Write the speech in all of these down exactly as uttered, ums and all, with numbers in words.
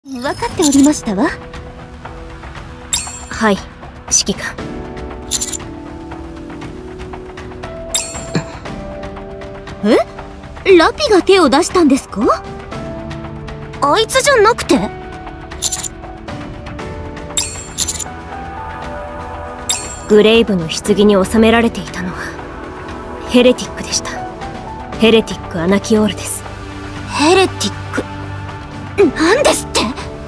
分かっておりましたわ。 はい、指揮官。 え？ラピが手を出したんですか？ あいつじゃなくて？ グレイブの棺に収められていたのはヘレティックでした。ヘレティック・アナキオールです。 ヘレティックなんですって？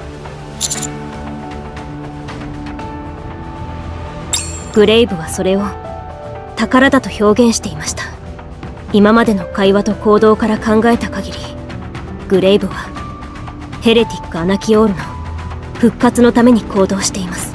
グレイブはそれを宝だと表現していました。今までの会話と行動から考えた限り、グレイブはヘレティック・アナキオールの復活のために行動しています。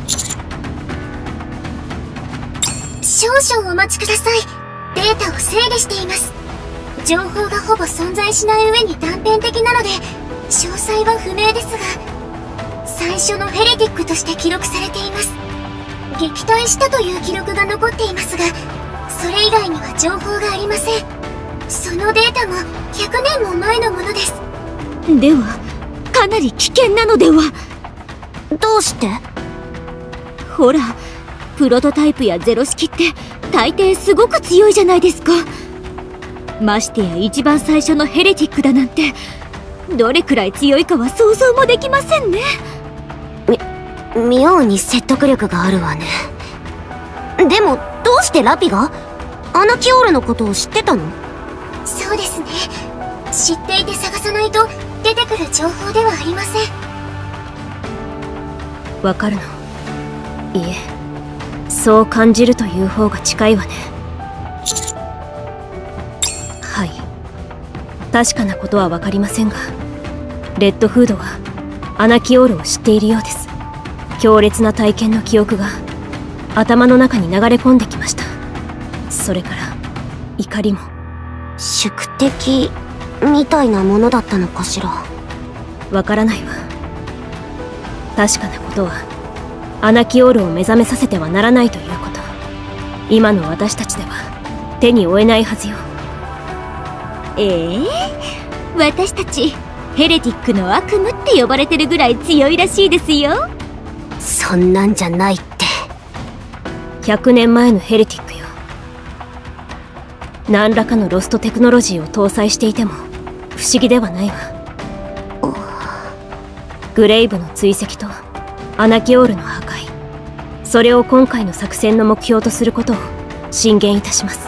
少々お待ちください。データを整理しています。情報がほぼ存在しない上に断片的なので詳細は不明ですが、最初のヘレティックとして記録されています。撃退したという記録が残っていますが、それ以外には情報がありません。そのデータもひゃくねんも前のものです。 ではかなり危険なのでは？ どうして？ ほら、プロトタイプやゼロ式って大抵すごく強いじゃないですか。ましてや一番最初のヘレティックだなんて、どれくらい強いかは想像もできませんね。 み妙に説得力があるわね。でもどうしてラピがアナキオールのことを知ってたの？ そうですね。知っていて探さないと出てくる情報ではありません。 わかるの？いえ、そう感じるという方が近いわね。はい、確かなことはわかりませんが、レッドフードはアナキオールを知っているようです。強烈な体験の記憶が頭の中に流れ込んできました。それから怒りも。 宿敵みたいなものだったのかしら。 わからないわ。確かなことはアナキオールを目覚めさせてはならないということ。今の私たちでは手に負えないはずよ。 ええー、私たちヘレティックの悪夢って呼ばれてるぐらい強いらしいですよ。 そんなんじゃないって。 ひゃくねんまえのヘレティックよ。何らかのロストテクノロジーを搭載していても不思議ではないわ。グレイブの追跡とアナキオールの破壊、それを今回の作戦の目標とすることを進言いたします。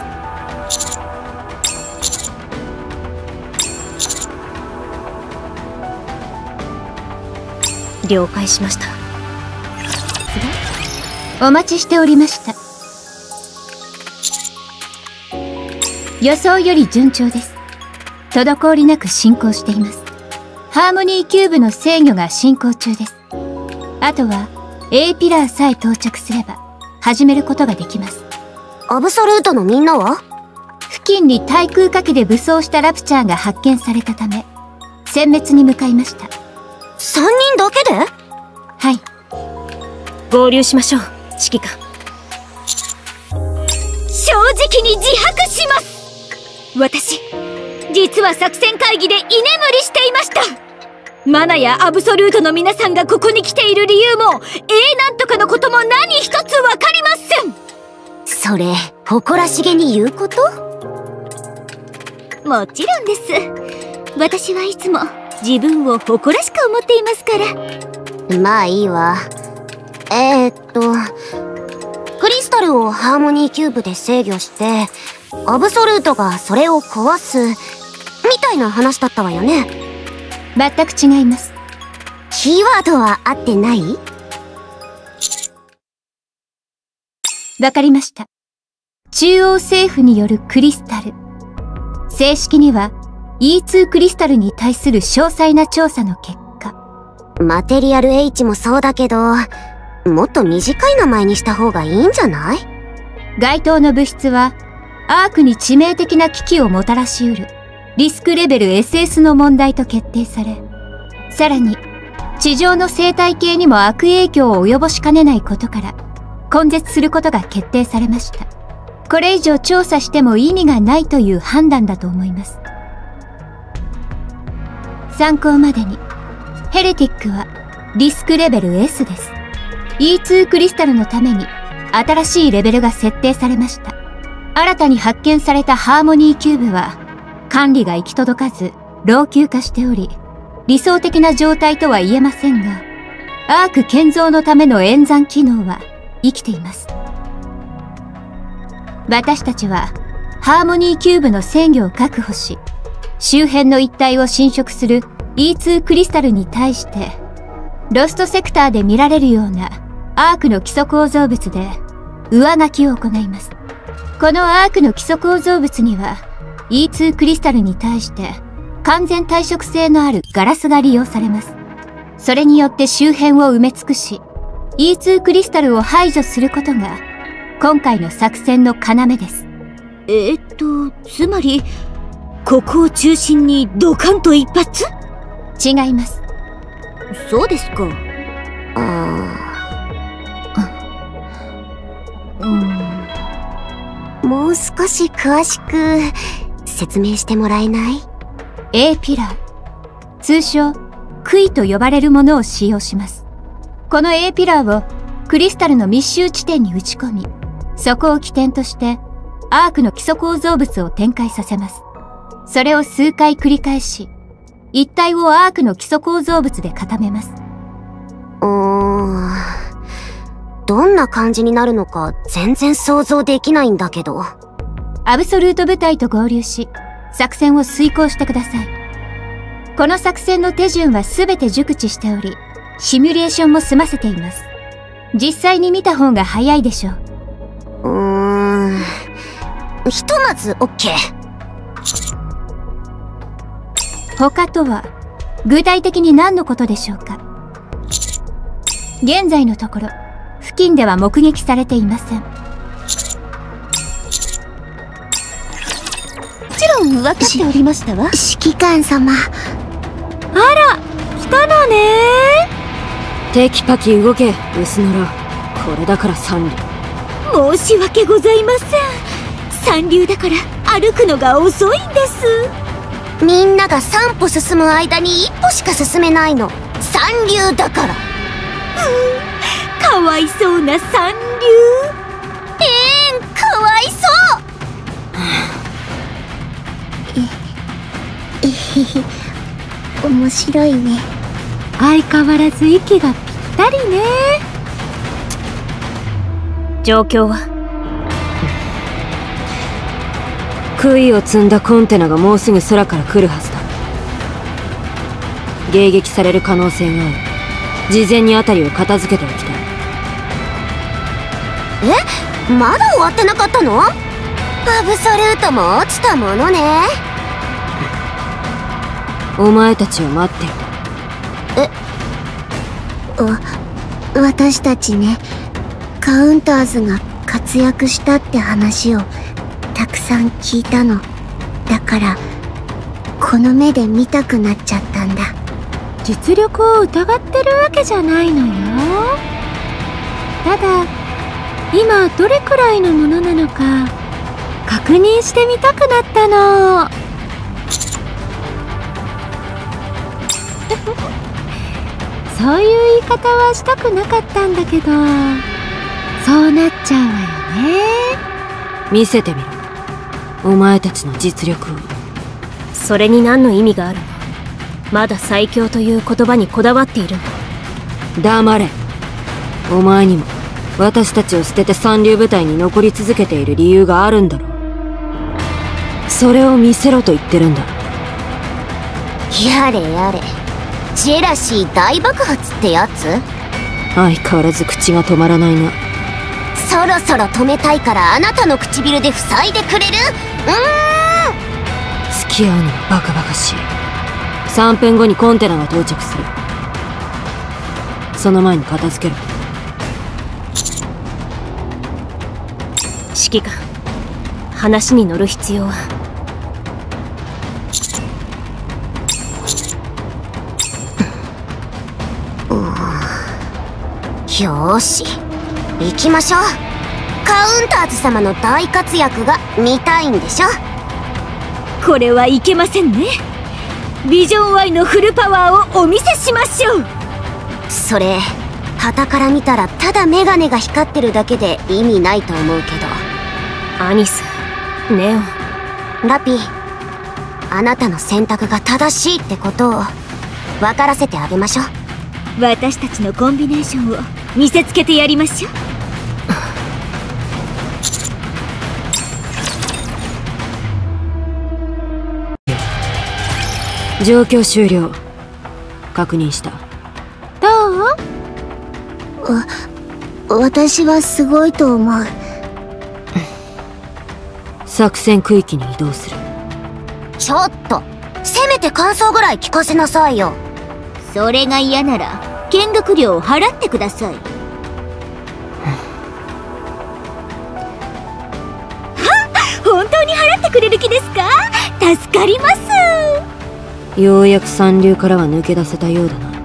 了解しました。 お待ちしておりました。予想より順調です。滞りなく進行しています。ハーモニーキューブの制御が進行中です。あとは A ピラーさえ到着すれば始めることができます。 アブソルートのみんなは？ 付近に対空火器で武装したラプチャーが発見されたため殲滅に向かいました。 さんにんだけで？ はい。 合流しましょう、指揮官。 正直に自白します。私実は作戦会議で居眠りしていました。マナやアブソルートの皆さんがここに来ている理由も A なんとかのことも何一つ分かりません。 それ誇らしげに言うこと？ もちろんです。私はいつも自分を誇らしく思っていますから。 まあいいわ。えー、っとクリスタルをハーモニーキューブで制御してアブソルートがそれを壊すみたいな話だったわよね。 全く違います。 キーワードは合ってない？ わかりました。中央政府によるクリスタル。正式には イーツー クリスタルに対する詳細な調査の結果。 マテリアル H もそうだけど、もっと短い名前にした方がいいんじゃない？ 該当の物質はアークに致命的な危機をもたらしうるリスクレベル エスエス の問題と決定され、さらに地上の生態系にも悪影響を及ぼしかねないことから根絶することが決定されました。これ以上調査しても意味がないという判断だと思います。参考までにヘレティックはリスクレベル エス です。イーツー クリスタルのために新しいレベルが設定されました。新たに発見されたハーモニーキューブは管理が行き届かず老朽化しており、理想的な状態とは言えませんが、アーク建造のための演算機能は生きています。私たちはハーモニーキューブの制御を確保し、周辺の一帯を侵食する イーツー クリスタルに対して、ロストセクターで見られるようなアークの基礎構造物で上書きを行います。このアークの基礎構造物には イーツー クリスタルに対して完全耐食性のあるガラスが利用されます。それによって周辺を埋め尽くし、イーツー クリスタルを排除することが今回の作戦の要です。 えー、っとつまりここを中心にドカンと一発？ 違います。 そうですか。 ああ、うん。 もう少し詳しく説明してもらえない？ A ピラー、通称杭と呼ばれるものを使用します。この A ピラーをクリスタルの密集地点に打ち込み、そこを起点としてアークの基礎構造物を展開させます。それを数回繰り返し、一体をアークの基礎構造物で固めます。 うーん、どんな感じになるのか全然想像できないんだけど。 アブソルート部隊と合流し、作戦を遂行してください。この作戦の手順は全て熟知しており、シミュレーションも済ませています。実際に見た方が早いでしょう。 うーん、ひとまず OK。 他とは具体的に何のことでしょうか。現在のところ付近では目撃されていません。もちろん分かっておりましたわ。 指揮官様。 あら、来たのね。 テキパキ動け、薄野ら。これだから三流。 申し訳ございません。三流だから歩くのが遅いんです。 みんなが三歩進む間に一歩しか進めないの。三流だから。 かわいそうな三流。 ええん、かわいそう。え、えへへ、面白いね。 相変わらず息がぴったりね。 状況は？杭を積んだコンテナがもうすぐ空から来るはずだ。迎撃される可能性がある。事前に辺りを片付けておきたい。 え、まだ終わってなかったの？アブソルートも落ちたものね。 お前たちを待っていた。え、わ、私たちね、カウンターズが活躍したって話をたくさん聞いたの。だからこの目で見たくなっちゃったんだ。 実力を疑ってるわけじゃないのよ。ただ今どれくらいのものなのか確認してみたくなったの。そういう言い方はしたくなかったんだけど、そうなっちゃうわよね。 見せてみろ、お前たちの実力を。 それに何の意味があるの？まだ最強という言葉にこだわっているんだ。 黙れ。お前にも私たちを捨てて三流部隊に残り続けている理由があるんだろう。それを見せろと言ってるんだ。 やれやれ、ジェラシー大爆発ってやつ？ 相変わらず口が止まらないな。 そろそろ止めたいからあなたの唇で塞いでくれる？うーん、 付き合うのはバカバカしい。さんぷんごにコンテナが到着する。その前に片付けろ。指揮官、話に乗る必要は。 よーし、行きましょう。カウンターズ様の大活躍が見たいんでしょ。 これはいけませんね。 ビジョン Y のフルパワーをお見せしましょう。 それ傍から見たらただメガネが光ってるだけで意味ないと思うけど。 アニス、ネオン、 ラピー、あなたの選択が正しいってことを分からせてあげましょう。 私たちのコンビネーションを見せつけてやりましょう。 状況終了。確認した。 どう？私はすごいと思う。 作戦区域に移動する。 ちょっとせめて感想ぐらい聞かせなさいよ。 それが嫌なら見学料を払ってください。はっ、本当に払ってくれる気ですか？助かります。 ようやく三流からは抜け出せたようだな。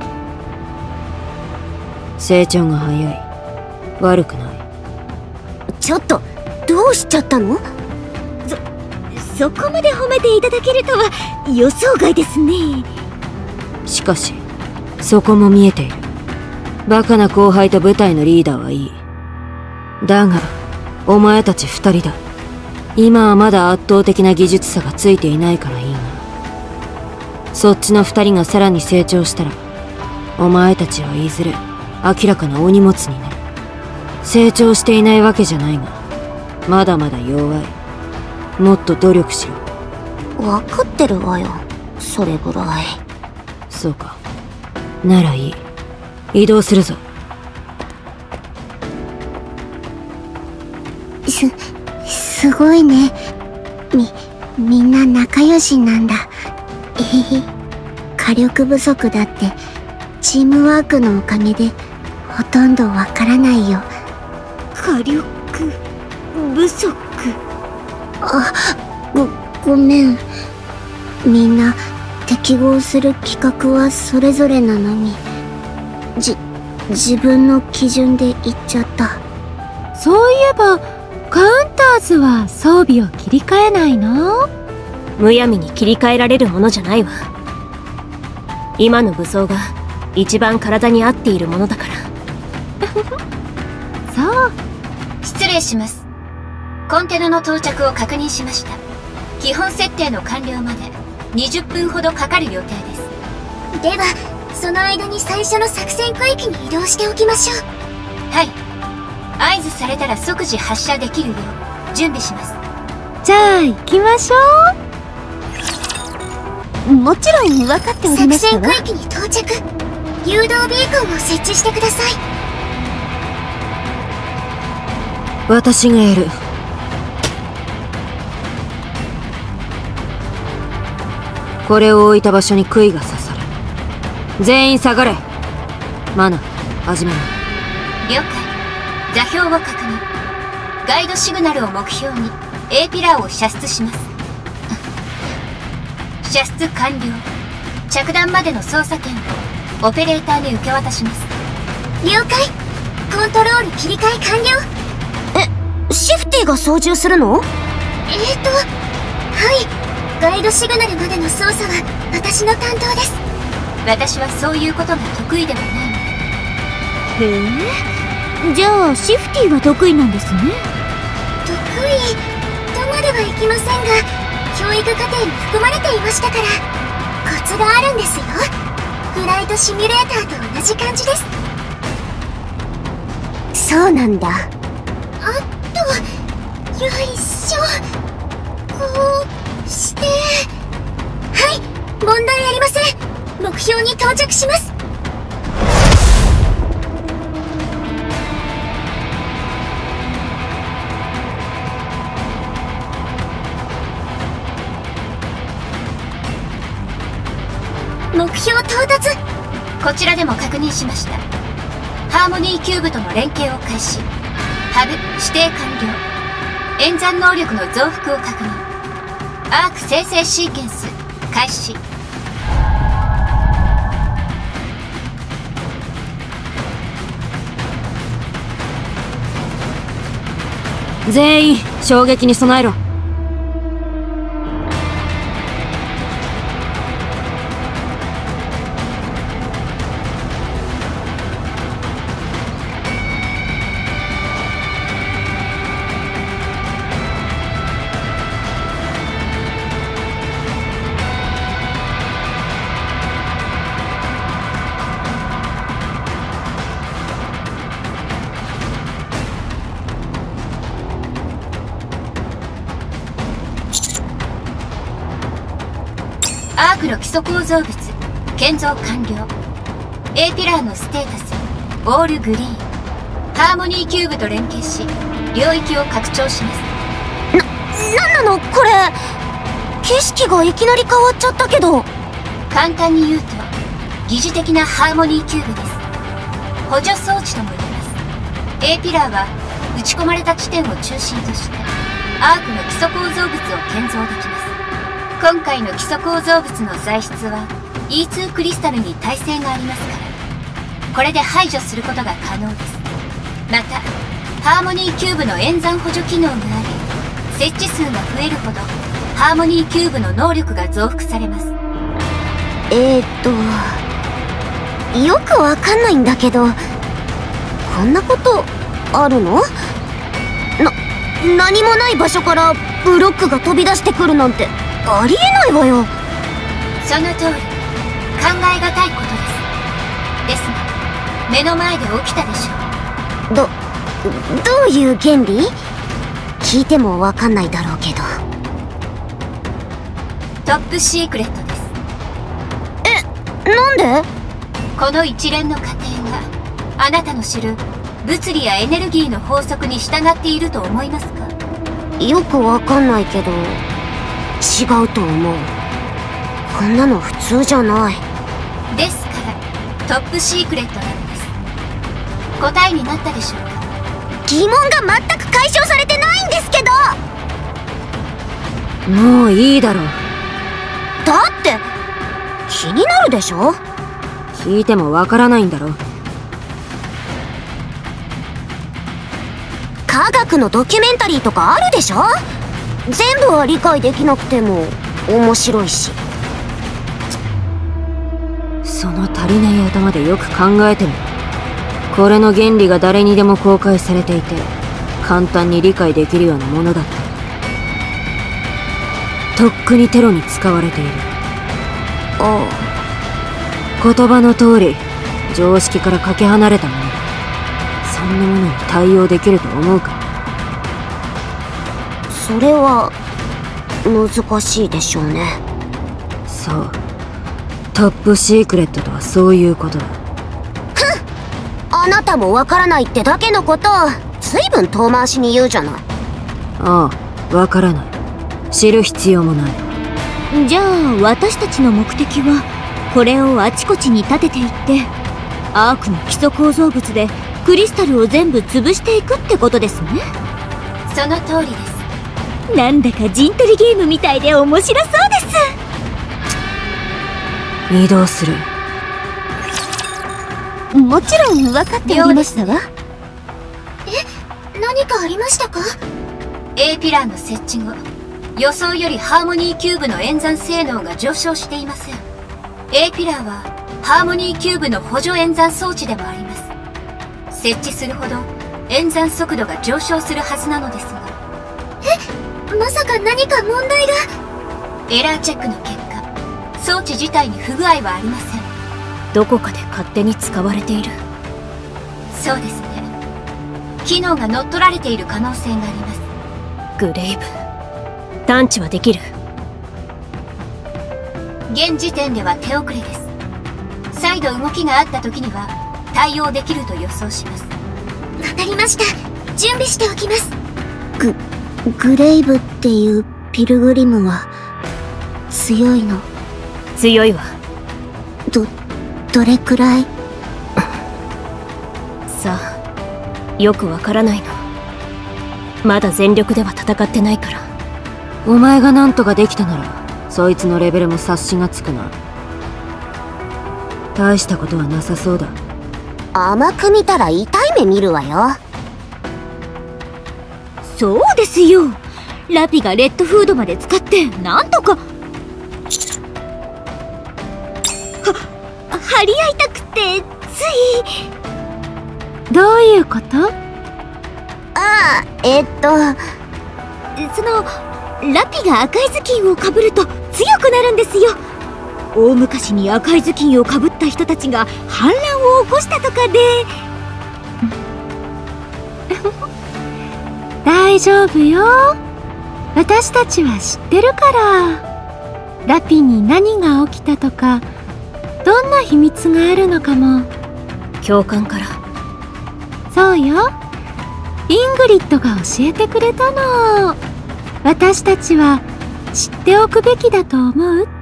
成長が早い。悪くない。 ちょっとどうしちゃったの？ そ、そこまで褒めていただけるとは予想外ですね。 しかしそこも見えている。バカな後輩と部隊のリーダーはいい。だがお前たち二人だ。今はまだ圧倒的な技術差がついていないからいいが、そっちの二人がさらに成長したらお前たちはいずれ明らかなお荷物になる。成長していないわけじゃないがまだまだ弱い。もっと努力しろ。 分かってるわよ、それぐらい。 そうか、ならいい。移動するぞ。 す、すごいね。み、みんな仲良しなんだ。えへへ。火力不足だってチームワークのおかげでほとんどわからないよ。 火力不足。 あ、ご、ごめん。みんな適合する規格はそれぞれなのに、じ、自分の基準で言っちゃった。 そういえばカウンターズは装備を切り替えないの？ むやみに切り替えられるものじゃないわ。今の武装が一番体に合っているものだから。 そう。失礼します。コンテナの到着を確認しました。基本設定の完了までにじゅっぷんほどかかる予定です。 ではその間に最初の作戦区域に移動しておきましょう。 はい。合図されたら即時発射できるよう準備します。 じゃあ行きましょう。もちろん分かっておりましたわ。 作戦区域に到着。誘導ビーコンを設置してください。 私がやる。これを置いた場所に杭が刺さる。全員下がれ。マナ、始めろ。 了解。座標を確認。ガイドシグナルを目標に A ピラーを射出します。射出完了。着弾までの操作権をオペレーターに受け渡します。 了解。コントロール切り替え完了。 え、シフティが操縦するの？ えーと、はい。ガイドシグナルまでの操作は私の担当です。 私はそういうことが得意ではないので。 へえ、じゃあシフティが得意なんですね。 得意とまではいきませんが、教育課程に含まれていましたから、コツがあるんですよ。フライトシミュレーターと同じ感じです。 そうなんだ。 あと、よいしょ。こうして、はい、問題ありません。目標に到着します。目標到達。 こちらでも確認しました。ハーモニーキューブとの連携を開始。ハブ指定完了。演算能力の増幅を確認。アーク生成シーケンス開始。 全員衝撃に備えろ。 アークの基礎構造物建造完了。 A ピラーのステータスオールグリーン。ハーモニーキューブと連携し領域を拡張します。 な、なんなのこれ。景色がいきなり変わっちゃったけど。 簡単に言うと疑似的なハーモニーキューブです。補助装置とも言えます。 A ピラーは打ち込まれた地点を中心としてアークの基礎構造物を建造できます。今回の基礎構造物の材質は イーツー クリスタルに耐性がありますから、これで排除することが可能です。またハーモニーキューブの演算補助機能があり、設置数が増えるほどハーモニーキューブの能力が増幅されます。 えーっとよくわかんないんだけど、こんなことあるの？な、何もない場所からブロックが飛び出してくるなんてありえないわよ。 その通り、考えがたいことです。ですが目の前で起きたでしょう。 ど、どういう原理？聞いてもわかんないだろうけど。 トップシークレットです。 え、なんで？ この一連の過程があなたの知る物理やエネルギーの法則に従っていると思いますか？ よくわかんないけど違うと思う。こんなの普通じゃない。 ですからトップシークレットなのです。答えになったでしょうか？ 疑問が全く解消されてないんですけど。 もういいだろう。 だって気になるでしょ。 聞いてもわからないんだろ。 科学のドキュメンタリーとかあるでしょ。全部は理解できなくても面白いし。 その足りない頭でよく考えてみる。これの原理が誰にでも公開されていて簡単に理解できるようなものだった。とっくにテロに使われている。 ああ、 言葉の通り常識からかけ離れたものだ。そんなものに対応できると思うか？ それは難しいでしょうね。 そう、トップシークレットとはそういうことだ。 あなたもわからないってだけのことを随分遠回しに言うじゃない。 ああ、わからない。知る必要もない。 じゃあ私たちの目的はこれをあちこちに立てていってアークの基礎構造物でクリスタルを全部潰していくってことですね。 その通りです。 なんだか陣取りゲームみたいで面白そうです。 移動する。 もちろん分かっておりましたわ。 え、何かありましたか？ A ピラーの設置後、予想よりハーモニーキューブの演算性能が上昇していません。 A ピラーはハーモニーキューブの補助演算装置でもあります。設置するほど演算速度が上昇するはずなのですが。 え、まさか何か問題が？ エラーチェックの結果、装置自体に不具合はありません。 どこかで勝手に使われている。 そうですね。機能が乗っ取られている可能性があります。 グレイブ、探知はできる？ 現時点では手遅れです。再度動きがあった時には対応できると予想します。 わかりました。準備しておきます。 グ、グレイブっていうピルグリムは強いの？ 強いわ。 ど、どれくらい？ さあ、よくわからないの。まだ全力では戦ってないから。 お前が何とかできたならそいつのレベルも察しがつくな。大したことはなさそうだ。 甘く見たら痛い目見るわよ。 そうですよ。ラピがレッドフードまで使ってなんとかは張り合いたくてつい。 どういうこと？ ああ、えっとそのラピが赤い頭巾をかぶると強くなるんですよ。大昔に赤い頭巾をかぶった人たちが反乱を起こしたとかで。 大丈夫よ。私たちは知ってるから。 ラピに何が起きたとか、どんな秘密があるのかも。 教官から。 そうよ、イングリッドが教えてくれたの。私たちは知っておくべきだと思うって。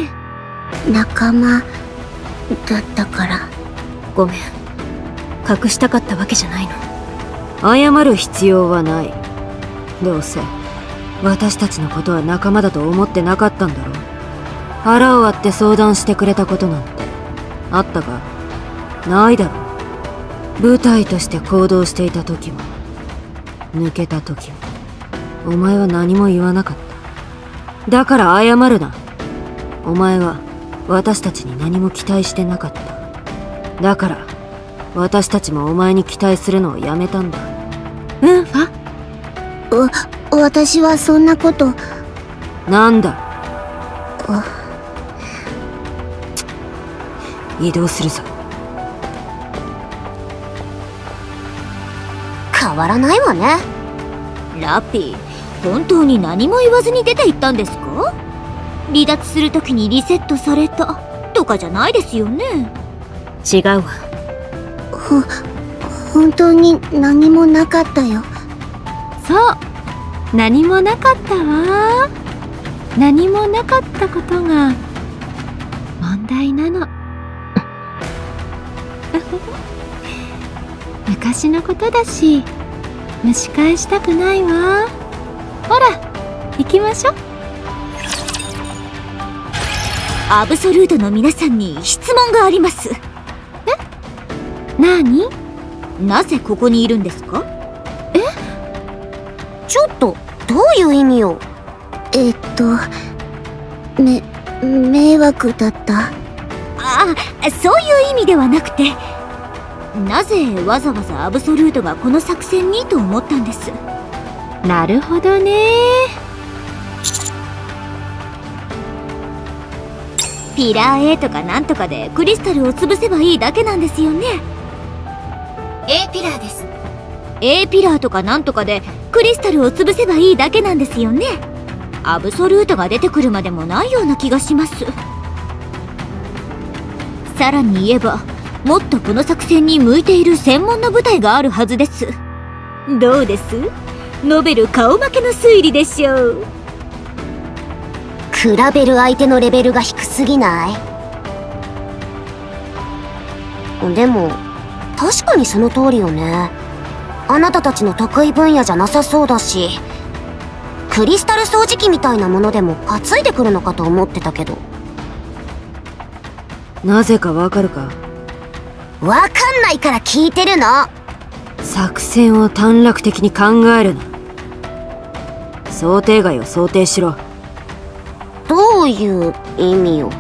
仲間だったから。 ごめん、隠したかったわけじゃないの。 謝る必要はない。どうせ私たちのことは仲間だと思ってなかったんだろう。腹を割って相談してくれたことなんてあったか？ないだろう。部隊として行動していた時も抜けた時もお前は何も言わなかった。だから謝るな。お前は私たちに何も期待してなかった。だから私たちもお前に期待するのをやめたんだ。 うんファ。 わ、私はそんなこと。 なんだ。移動するぞ。 変わらないわね。 ラピ、本当に何も言わずに出て行ったんですか？離脱するときにリセットされたとかじゃないですよね。 違うわ。 ほ、本当に何もなかったよ。 そう、何もなかったわ。何もなかったことが問題なの。昔のことだし蒸し返したくないわ。ほら行きましょう。 アブソルートの皆さんに質問があります。 え？なに？ なぜここにいるんですか？ え？ちょっとどういう意味よ。えっとめ迷惑だった。 ああ、そういう意味ではなくて、なぜわざわざアブソルートがこの作戦にと思ったんです。 なるほどね。 ピラー A とかなんとかでクリスタルを潰せばいいだけなんですよね。 A ピラーです。 A ピラーとかなんとかでクリスタルを潰せばいいだけなんですよね。アブソルートが出てくるまでもないような気がします。さらに言えば、もっとこの作戦に向いている専門の部隊があるはずです。どうです？ノベル顔負けの推理でしょう。 比べる相手のレベルが低すぎない？でも確かにその通りよね。あなたたちの得意分野じゃなさそうだし、クリスタル掃除機みたいなものでも担いでくるのかと思ってたけど。 なぜかわかるか？ わかんないから聞いてるの。 作戦を短絡的に考えるな。想定外を想定しろ。 どういう意味よ。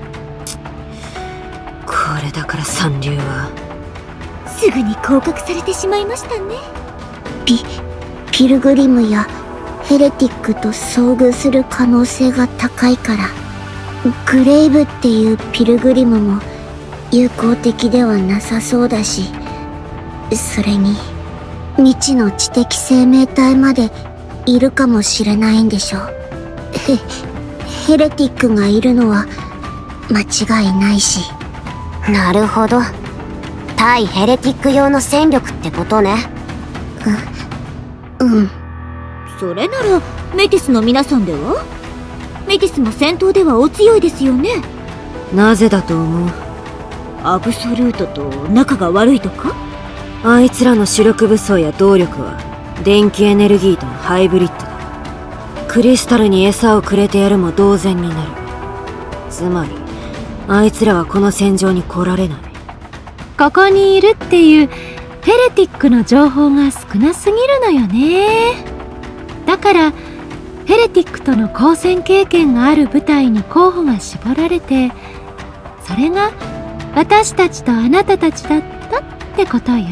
これだから三流はすぐに降格されてしまいましたね。 ピピルグリムやヘレティックと遭遇する可能性が高いから。グレイブっていうピルグリムも友好的ではなさそうだし、それに未知の知的生命体までいるかもしれないんでしょ。ヘヘレティックがいるのは間違いないし。なるほど、対ヘレティック用の戦力ってことね。ううんそれならメティスの皆さんでは？メティスも戦闘ではお強いですよね。 なぜだと思う？ アブソルートと仲が悪いとか？ あいつらの主力武装や動力は電気エネルギーとのハイブリッドだ。クリスタルに餌をくれてやるも同然になる。つまりあいつらはこの戦場に来られない。 ここにいるっていうヘレティックの情報が少なすぎるのよね。だからヘレティックとの交戦経験がある部隊に候補が絞られて、それが私たちとあなたたちだったってことよ。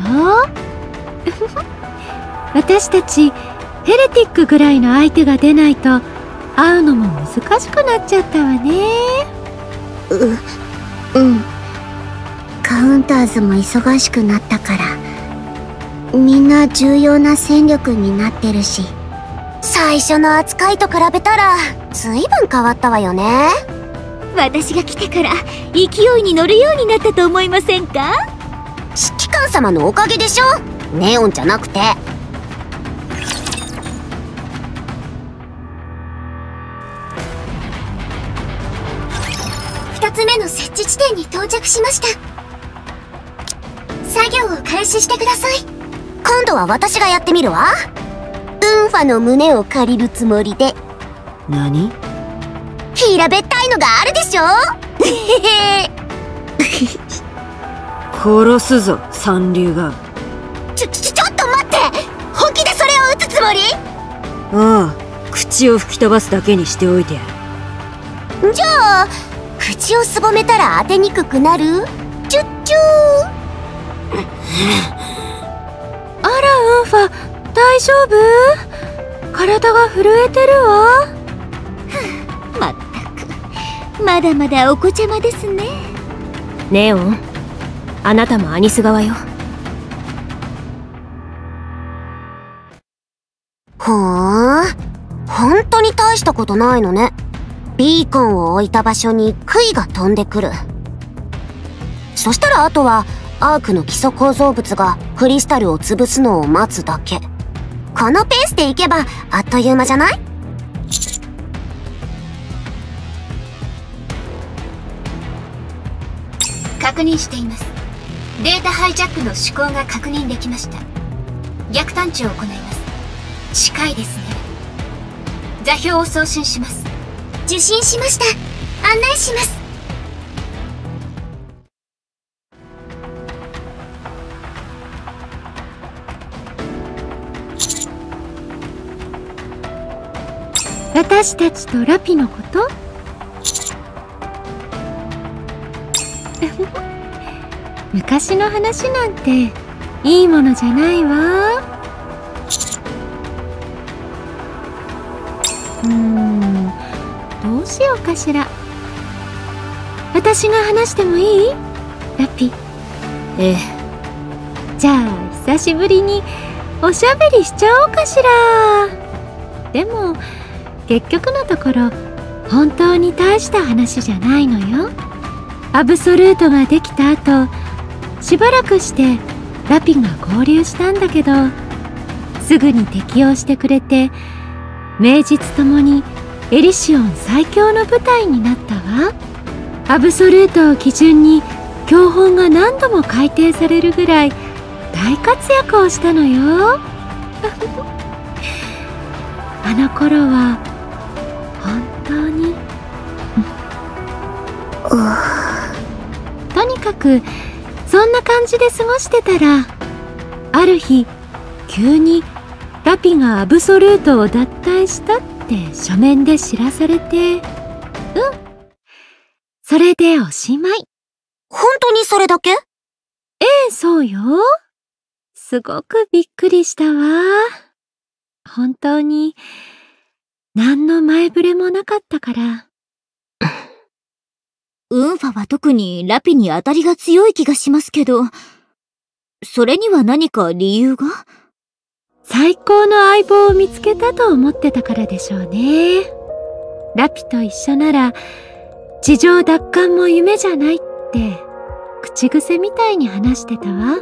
私たちヘレティックぐらいの相手が出ないと会うのも難しくなっちゃったわね。 う、うん。カウンターズも忙しくなったから、みんな重要な戦力になってるし、最初の扱いと比べたらずいぶん変わったわよね。 私が来てから勢いに乗るようになったと思いませんか？ 指揮官様のおかげでしょ。ネオンじゃなくて。 二つ目の設置地点に到着しました。作業を開始してください。 今度は私がやってみるわ。ウンファの胸を借りるつもりで。 何？ 平べったいのがあるでしょ。 殺すぞ三流が。 ちょちょちょっと待って、本気でそれを撃つつもり？ ああ、口を吹き飛ばすだけにしておいてやる。 じゃあ口をすぼめたら当てにくくなる？チュッチュー。 あらウンファ、大丈夫？体が震えてるわ。 まったく、まだまだお子ちゃまですね。 ネオン、あなたもアニス側よ。 ほーん、本当に大したことないのね。ビーコンを置いた場所に杭が飛んでくる。そしたらあとはアークの基礎構造物がクリスタルを潰すのを待つだけ。このペースでいけばあっという間じゃない？ 確認しています。データハイジャックの思考が確認できました。逆探知を行います。近いですね。座標を送信します。 受信しました。案内します。 私たちとラピのこと昔の話なんていいものじゃないわ。うーん、どうしようかしら。私が話してもいい？ラピ。 ええ。 じゃあ久しぶりにおしゃべりしちゃおうかしら。でも結局のところ本当に大した話じゃないのよ。アブソルートができた後、しばらくしてラピが合流したんだけど、すぐに適応してくれて、名実ともにエリシオン最強の部隊になったわ。アブソルートを基準に教本が何度も改訂されるぐらい大活躍をしたのよ。あの頃は本当にとにかくそんな感じで過ごしてたら、ある日急にラピがアブソルートを脱退したって書面で知らされて、うん、それでおしまい。 本当にそれだけ？ええ、そうよ。すごくびっくりしたわ。本当に何の前触れもなかったから。 ウンファは特にラピに当たりが強い気がしますけど、それには何か理由が？ 最高の相棒を見つけたと思ってたからでしょうね。ラピと一緒なら地上奪還も夢じゃないって口癖みたいに話してたわ。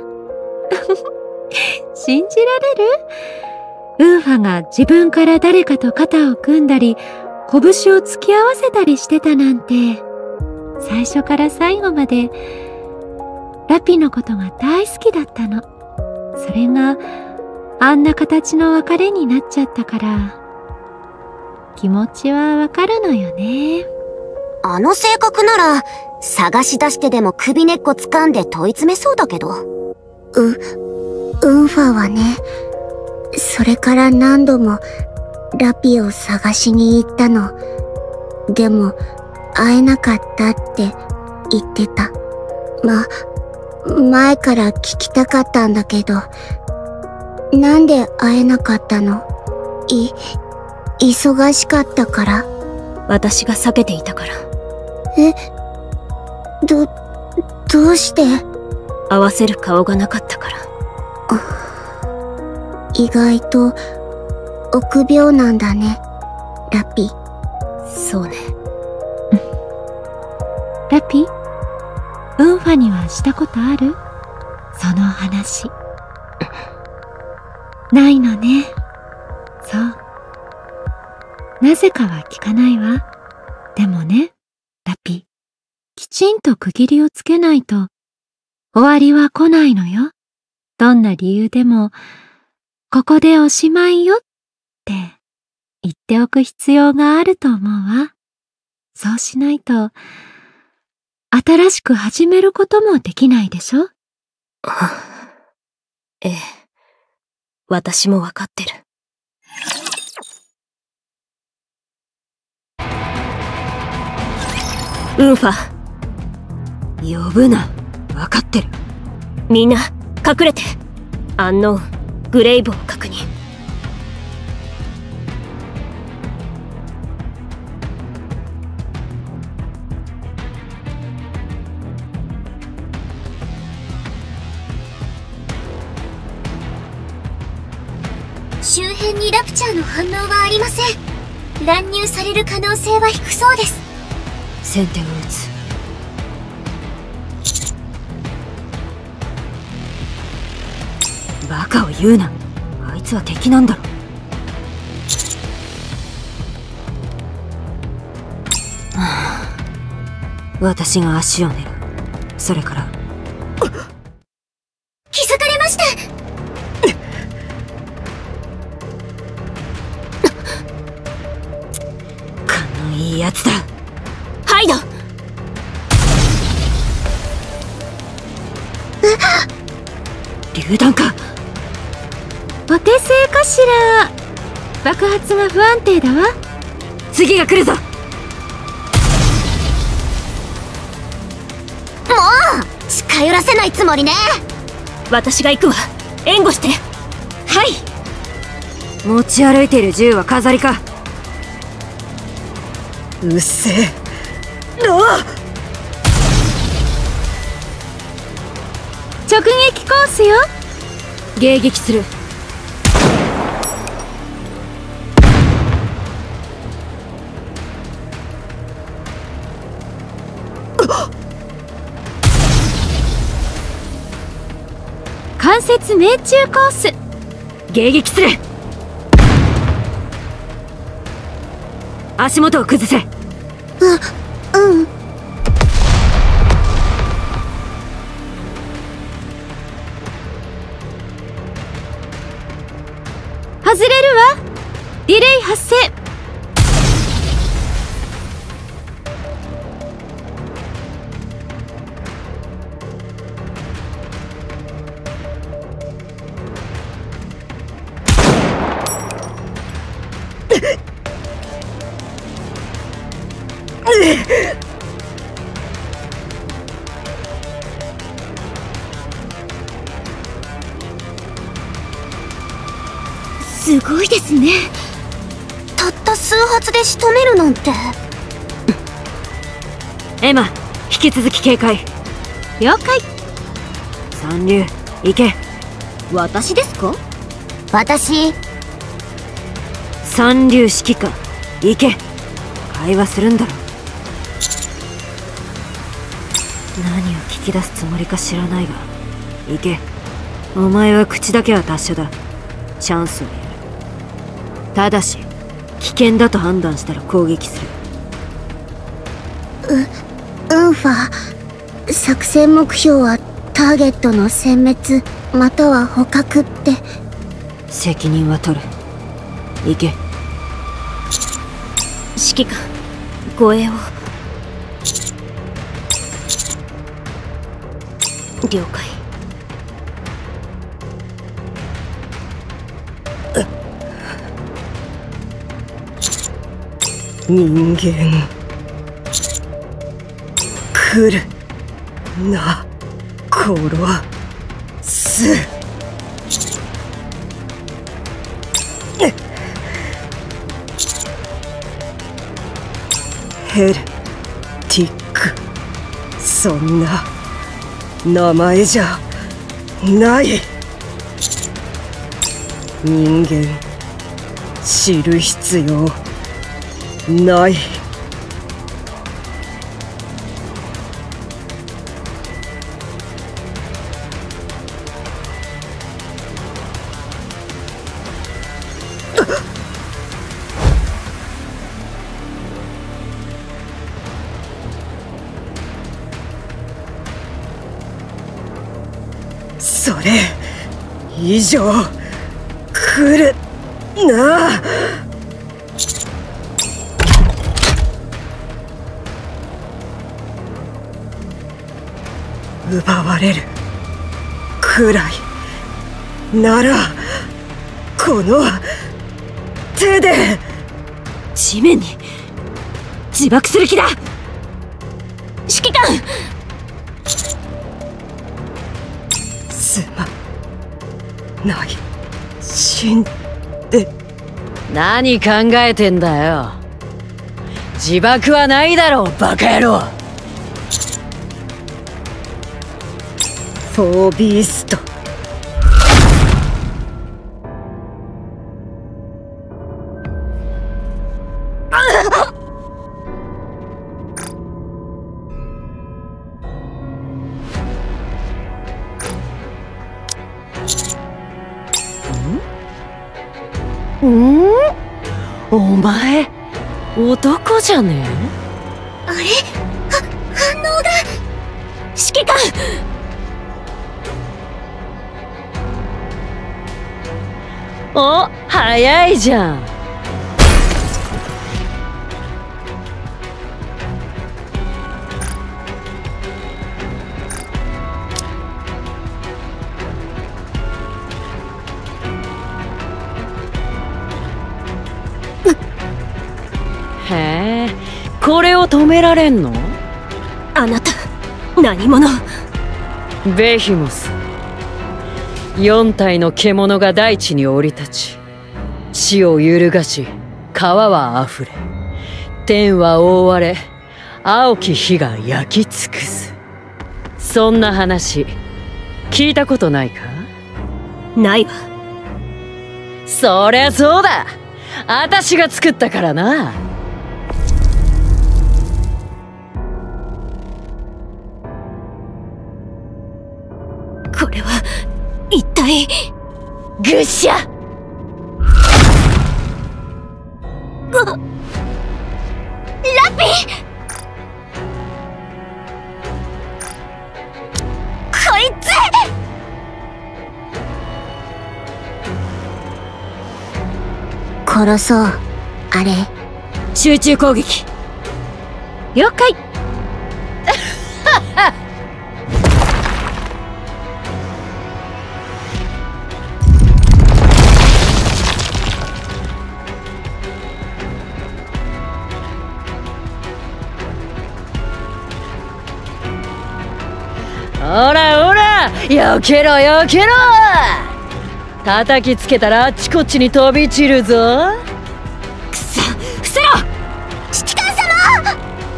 信じられる？ウンファが自分から誰かと肩を組んだり拳を突き合わせたりしてたなんて、最初から最後までラピのことが大好きだったの。それがあんな形の別れになっちゃったから、気持ちはわかるのよね。 あの性格なら探し出してでも首根っこ掴んで問い詰めそうだけど。う、 ウンファはね、それから何度もラピを探しに行ったの。でも会えなかったって言ってた。ま、前から聞きたかったんだけど、なんで会えなかったの？い、忙しかったから？ 私が避けていたから。 え、ど、どうして？ 合わせる顔がなかったから。 意外と臆病なんだね、ラピ。 そうね。 ラピ、ウンファにはしたことある？その話。ないのね。そう。なぜかは聞かないわ。でもね、ラピ、きちんと区切りをつけないと、終わりは来ないのよ。どんな理由でも、ここでおしまいよって言っておく必要があると思うわ。そうしないと、新しく始めることもできないでしょ？ ええ。私もわかってる。ウンファ。 呼ぶな。わかってる。 みんな、隠れて。アンノーン、グレイブを確認。 周辺にラプチャーの反応はありません。乱入される可能性は低そうです。 先手を打つ。バカを言うな。あいつは敵なんだろ。はあ、私が足を狙う。それから気づかれました。 勘のいいやつだ。 ハイド。 榴弾か。 お手製かしら。爆発が不安定だわ。 次が来るぞ。もう近寄らせないつもりね。 私が行くわ。援護して。はい。 持ち歩いている銃は飾りか。うっせえ。なあ、 直撃コースよ。 迎撃する。 関節命中コース。 迎撃する。足元を崩せ。 う、うん。 外れるわ。ディレイ発生。 すごいですね。たった数発で仕留めるなんて。 エマ、引き続き警戒。 了解。 三流、行け。 私ですか？私。 三流指揮官、行け。会話するんだろ。何を聞き出すつもりか知らないが、行け。お前は口だけは達者だ。チャンスをやる。ただし危険だと判断したら攻撃する。 う、ウンファ。作戦目標はターゲットの殲滅または捕獲って。 責任は取る。行け。 指揮官、護衛を。了解。 人間来るな。殺す。ヘルティック、そんな名前じゃない。人間知る必要ない。 それ以上来るな。奪われるくらいならこの手で地面に自爆する気だ。指揮官、 すまない。死んで。 何考えてんだよ。自爆はないだろう、バカ野郎。 フォービースト。 んんお前男じゃねえ？ あれ？は、反応が。 指揮官、 お、早いじゃん。へえ、これを止められんの？ あなた何者？ ベヒモス。四体の獣が大地に降り立ち、地を揺るがし、川はあふれ、天は覆われ、青き火が焼き尽くす。そんな話聞いたことないか？ ないわ。 そりゃそうだ、あたしが作ったからな。 これは一体。 ぐっしゃ。 ラピ！こいつ！ 殺そう。あれ。 集中攻撃。 了解。ほらほら、よけろよけろ。叩きつけたらあっちこっちに飛び散るぞ。 くそ、伏せろ！指揮官様！うわ！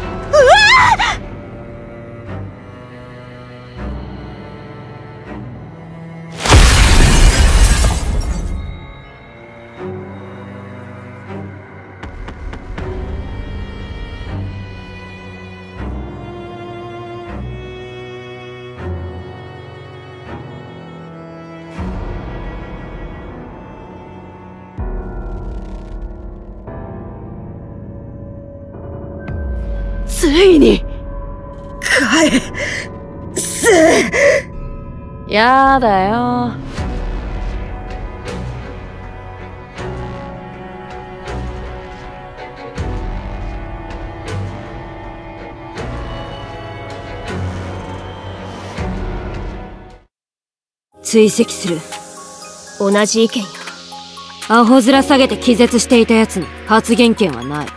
ついに返す。 やだよ。 追跡する。 同じ意見よ。 アホ面下げて気絶していたやつに発言権はない。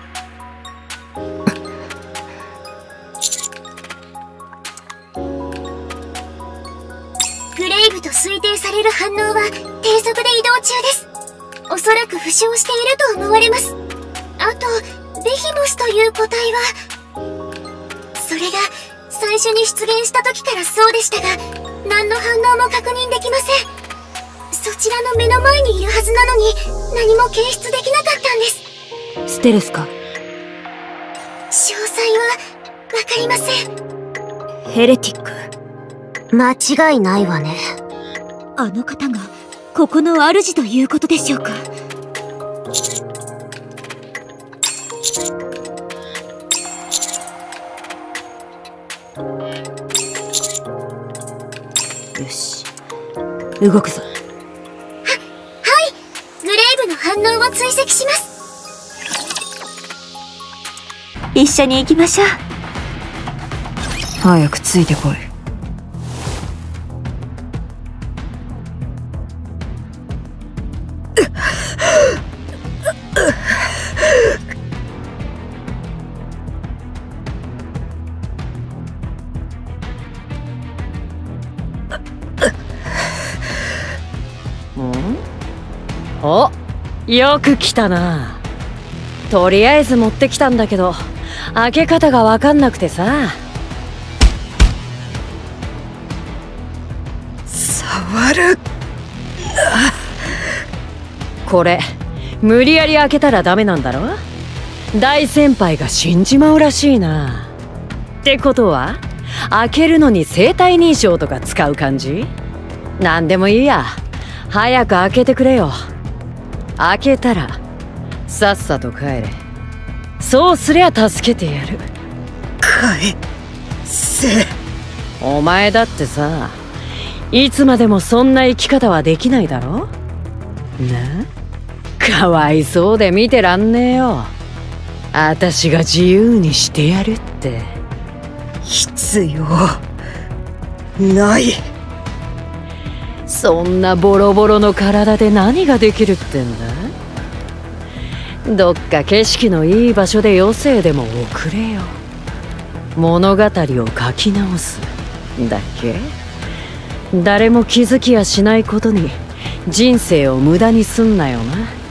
グレイブと推定される反応は低速で移動中です。おそらく負傷していると思われます。あとベヒモスという個体は、それが最初に出現した時からそうでしたが、何の反応も確認できません。そちらの目の前にいるはずなのに何も検出できなかったんです。 ステルスか？ 詳細はわかりません。 ヘレティック。 間違いないわね。 あの方がここの主ということでしょうか？ よし、 動くぞ。 は、はい。グレーブの反応を追跡します。 一緒に行きましょう。 早くついてこい。 お、よく来たな。とりあえず持ってきたんだけど開け方が分かんなくてさ。 触るこれ無理やり開けたらダメなんだろ。大先輩が死んじまうらしいな。ってことは開けるのに生体認証とか使う感じ？なんでもいいや、早く開けてくれよ。開けたらさっさと帰れ。そうすりゃ助けてやる。 返せ。 お前だってさ、いつまでもそんな生き方はできないだろ。な、かわいそうで見てらんねえよ。あたしが自由にしてやるって。 必要ない。 そんなボロボロの体で何ができるってんだ。どっか景色のいい場所で余生でも送れよ。物語を書き直すだけ。誰も気づきやしないことに人生を無駄にすんなよな。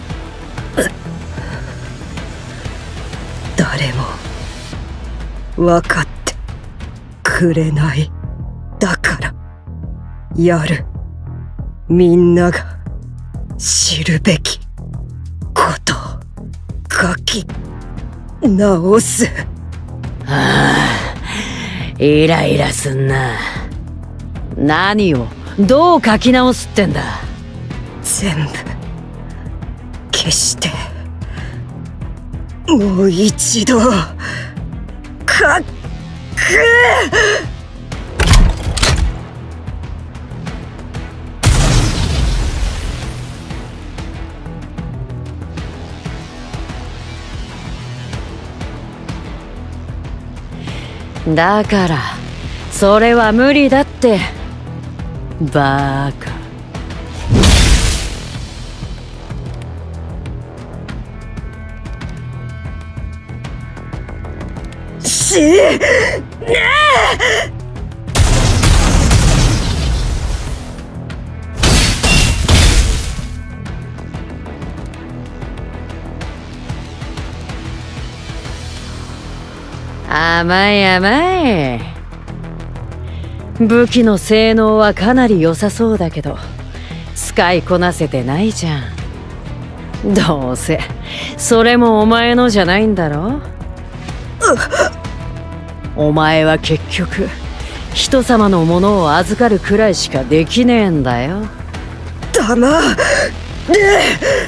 誰も分かってくれない。だからやる。みんなが知るべきことを書き直す。 はあ、イライラすんな。何をどう書き直すってんだ。 全部消してもう一度書く。 だからそれは無理だって。バーカ。 死ねえ。 甘い甘い。武器の性能はかなり良さそうだけど使いこなせてないじゃん。どうせそれもお前のじゃないんだろ。お前は結局人様のものを預かるくらいしかできねえんだよ。 黙れ。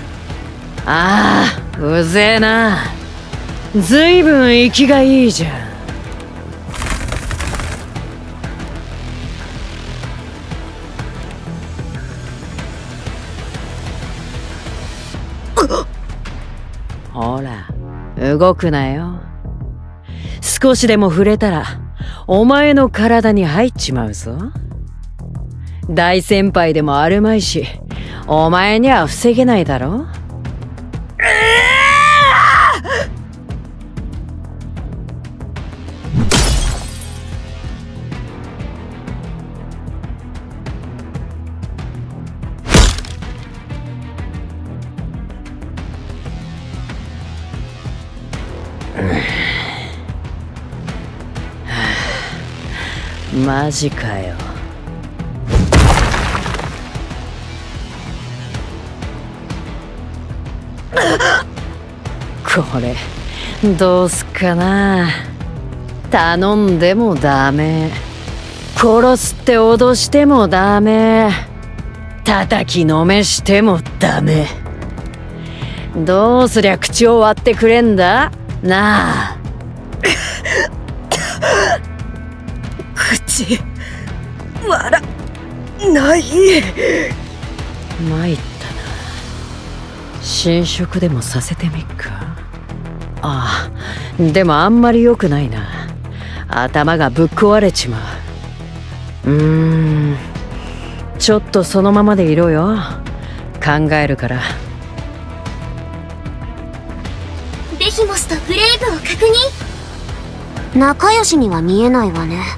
ああ、うぜえな。ずいぶん生きがいいじゃん。ほら、動くなよ。少しでも触れたらお前の体に入っちまうぞ。大先輩でもあるまいしお前には防げないだろ。マジかよ。これどうすっかな。頼んでもダメ、殺すって脅してもダメ、叩きのめしてもダメ。どうすりゃ口を割ってくれんだなあ。 口割らない。 参ったな。侵食でもさせてみっか。ああ、でもあんまり良くないな。頭がぶっ壊れちまう。うーん、ちょっとそのままでいろよ。考えるから。 ベヒモスとブレイブを確認。 仲良しには見えないわね。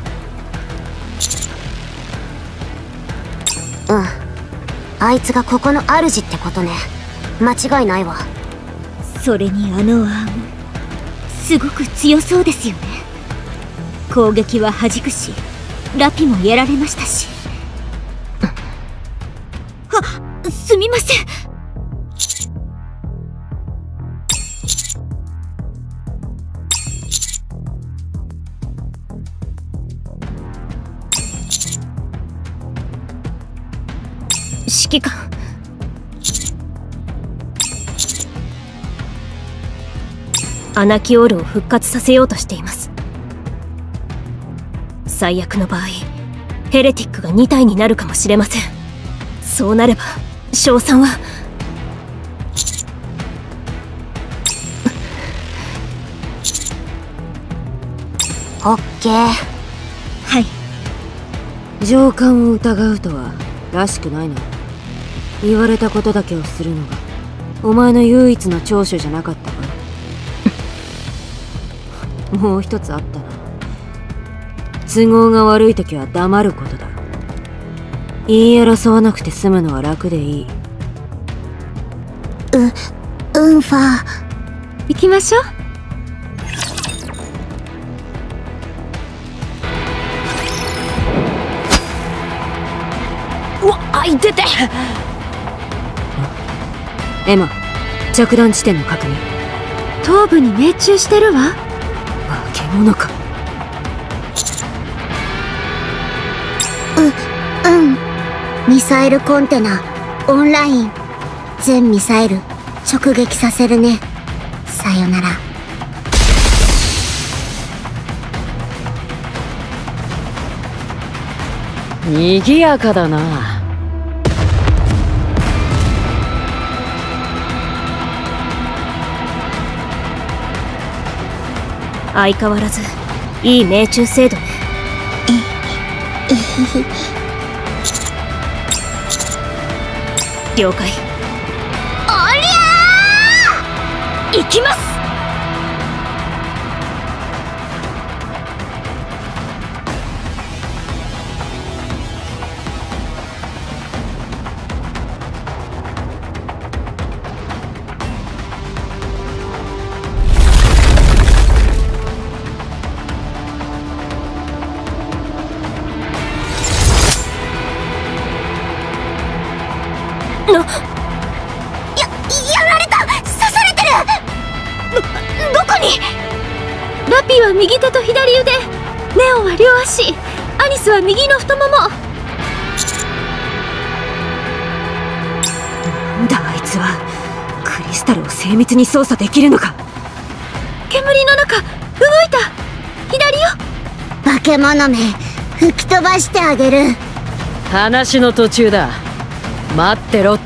うん、あいつがここの主ってことね。間違いないわ。 それにあのアーム、すごく強そうですよね。攻撃は弾くし、ラピもやられましたし。あ、すみません。指揮官、 アナキオールを復活させようとしています。最悪の場合、ヘレティックがに体になるかもしれません。そうなれば賞賛はオッケー。 はい。 上官を疑うとはらしくないな。言われたことだけをするのがお前の唯一の長所じゃなかったか。もう一つあったな。都合が悪い時は黙ることだ。言い争わなくて済むのは楽でいい。 う、ウンファ。 行きましょう。 うわ、あいてて。 エマ、着弾地点の確認。 頭部に命中してるわ。 化け物か。 う、うん。ミサイルコンテナ、オンライン。全ミサイル、直撃させるね。さよなら。 にぎやかだな。 相変わらずいい命中精度ね。了解。 ありゃー！行きます。 な、や、やられた！刺されてる！ ど、どこに？ ラピは右手と左腕、ネオは両足、アニスは右の太もも。 なんだあいつは。クリスタルを精密に操作できるのか。 煙の中、動いた！左よ！ 化け物め、吹き飛ばしてあげる。 話の途中だ。待ってろって。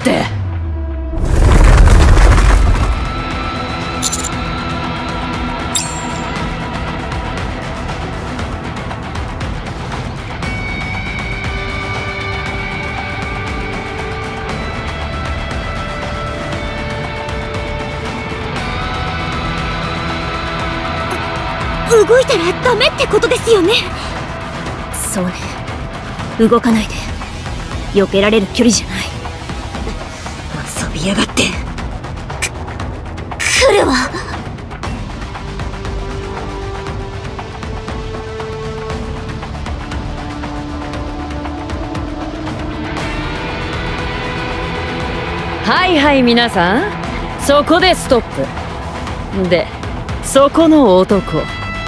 動いたらダメってことですよね。 そうね。動かないで。避けられる距離じゃない。遊びやがって。 来るわ。 はいはい皆さん、そこでストップ。で、そこの男、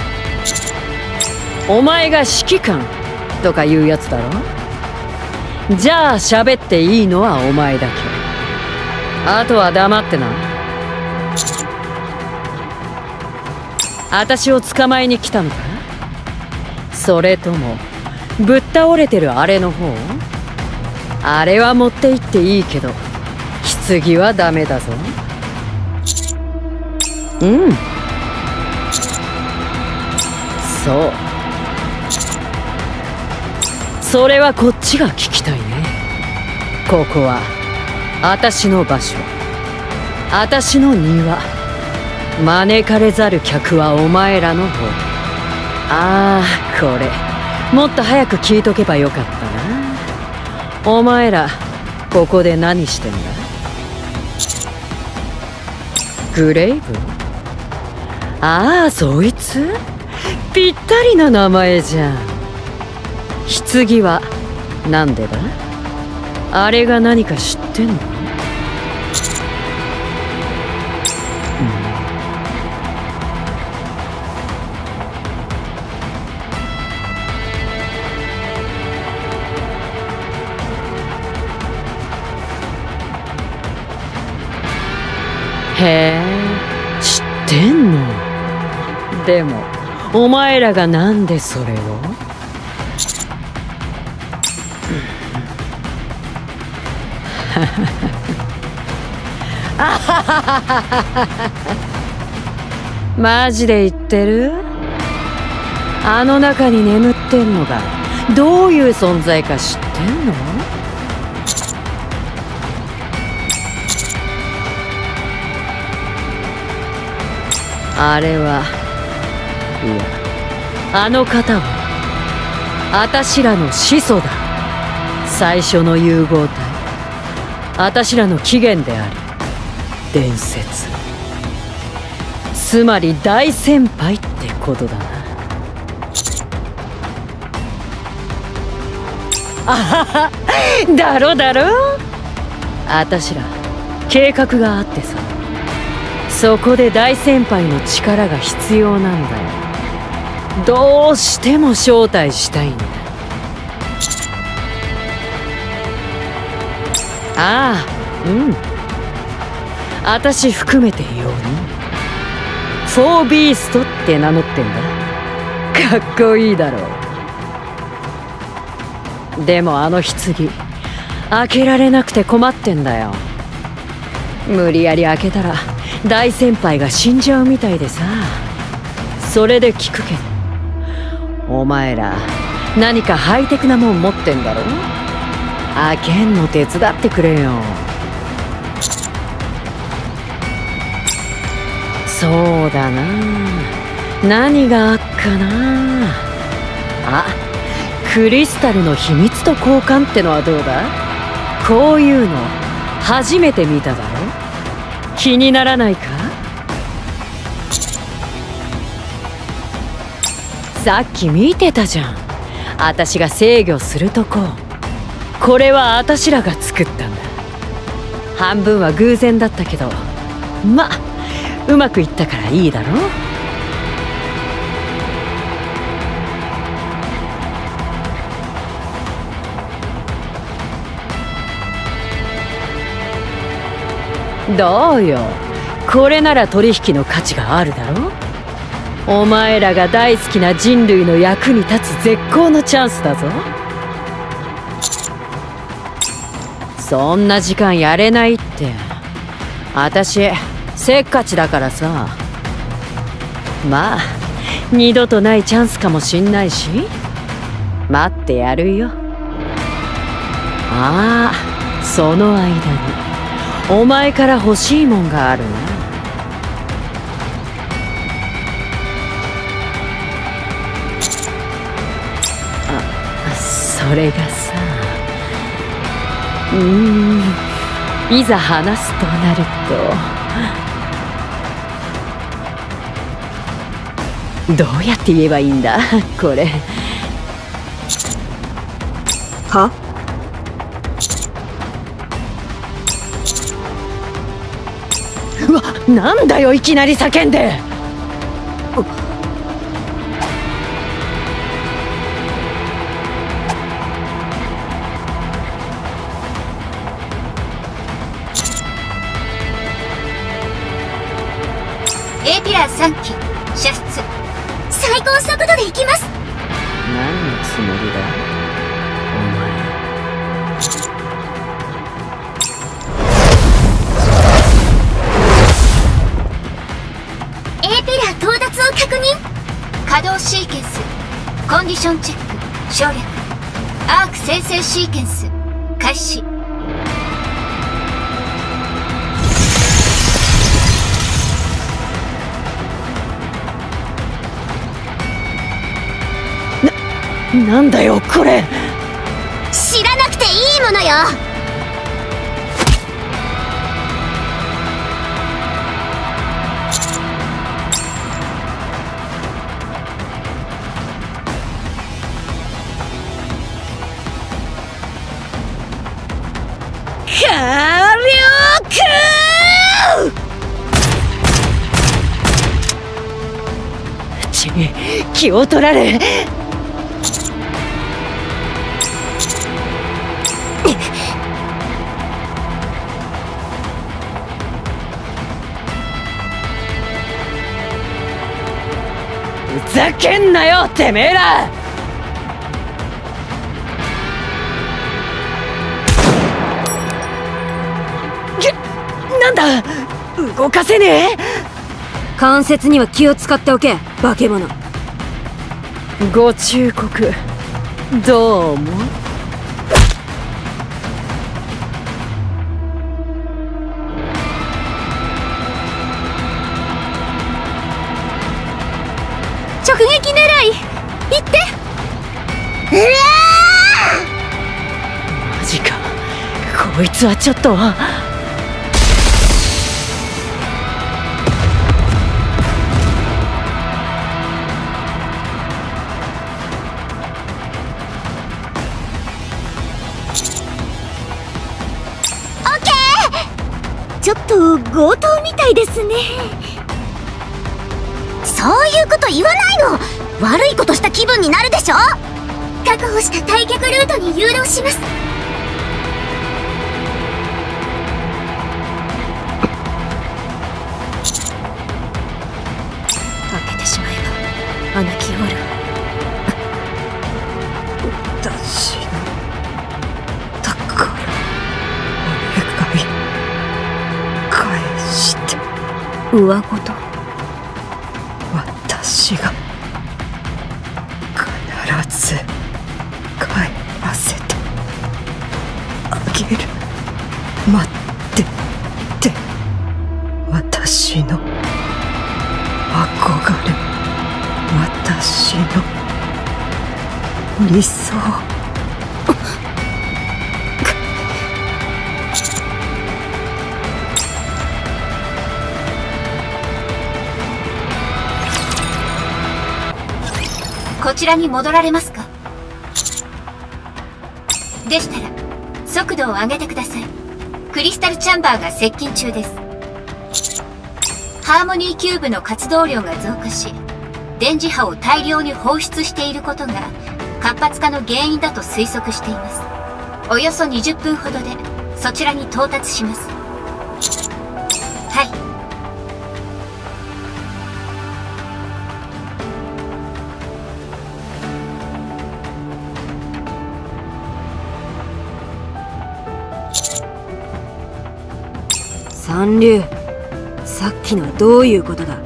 お前が指揮官とかいうやつだろ。じゃあ喋っていいのはお前だけ。あとは黙ってな。私を捕まえに来たのか？それともぶっ倒れてるあれの方？ あれは持って行っていいけど棺はダメだぞ。うん、そう、それはこっちが聞きたいね。ここはあたしの場所、あたしの庭。招かれざる客はお前らの方。ああ、これもっと早く聞いとけばよかったな。お前らここで何してんだ？グレイブ？ああ、そいつ？ぴったりな名前じゃん。棺はなんでだ？あれが何か知ってんの？へえ、知ってんの？でもお前らがなんでそれを？マジで言ってる？あの中に眠ってんのがどういう存在か知ってんの？あれは、いや、あの方はあたしらの始祖だ。最初の融合体、あたしらの起源であり伝説、つまり大先輩ってことだな。あはは、だろだろ。あたしら計画があってさ、そこで大先輩の力が必要なんだよ。どうしても招待したいんだ。ああ、うん、あたし含めてよにん、フォービーストって名乗ってんだ。かっこいいだろう。でもあの棺開けられなくて困ってんだよ。無理やり開けたら大先輩が死んじゃうみたいでさ。それで聞くけど、お前ら何かハイテクなもん持ってんだろ？開けんの手伝ってくれよ。そうだな、何があっかなあ。クリスタルの秘密と交換ってのはどうだ？こういうの初めて見ただろ？気にならないか？さっき見てたじゃん、あたしが制御するとこ。これはあたしらが作ったんだ。半分は偶然だったけど、ま、うまくいったからいいだろ。どうよ、これなら取引の価値があるだろ。お前らが大好きな人類の役に立つ絶好のチャンスだぞ。そんな時間やれないって。あたしせっかちだからさ。まあ二度とないチャンスかもしんないし、待ってやるよ。ああ、その間にお前から欲しいもんがあるな。あ、それがさ、うーん、いざ話すとなると、どうやって言えばいいんだこれ。 は？ うわ、なんだよいきなり叫んで。 エピラーさんき射出。最高速度で行きます。 何のつもりだお前。 稼働シーケンス、コンディションチェック省略、アーク生成シーケンス開始。 な、なんだよこれ。 知らなくていいものよ。 火力！ ち、気を取られ。ふざけんなよてめえら。なんだ、動かせねえ。 関節には気を使っておけ、化け物。 ご忠告どうも。 直撃狙い行って。 うわマジか、こいつはちょっと。 ちょっと強盗みたいですね。 そういうこと言わないの。悪いことした気分になるでしょ。 確保した退却ルートに誘導します。 開けてしまえばアナキオール。 私のだからお願い返して。 上ごと私が必ず帰らせてあげる。待ってて。私の憧れ、私の理想。 こちらに戻られますか？でしたら速度を上げてください。クリスタルチャンバーが接近中です。ハーモニーキューブの活動量が増加し、電磁波を大量に放出していることが活発化の原因だと推測しています。およそにじゅっぷんほどでそちらに到達します。はい。 三流、さっきのはどういうことだ？